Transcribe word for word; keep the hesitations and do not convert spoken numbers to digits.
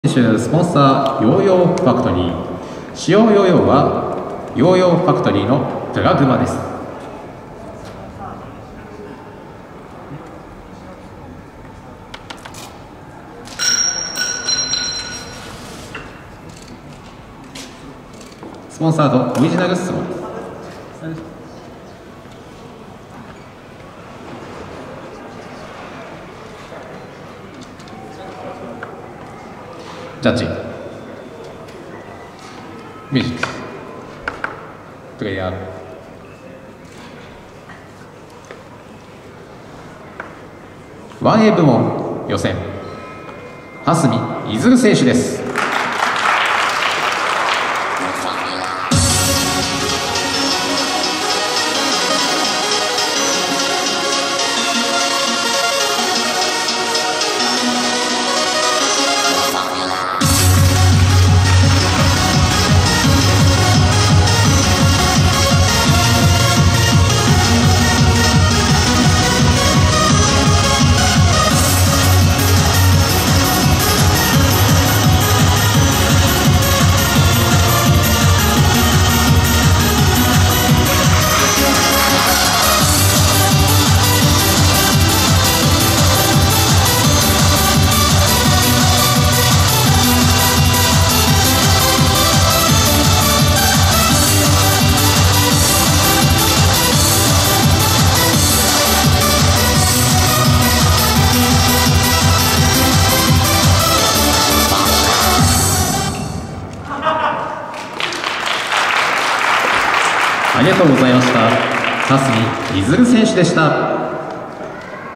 選手スポンサーヨーヨーファクトリー。使用ヨーヨーはヨーヨーファクトリーのプラグマです。スポンサードオリジナルスモです。ジャッジミュージックプレイヤーワンエー 部門予選蓮見出選手です。ありがとうございました。蓮見出選手でした。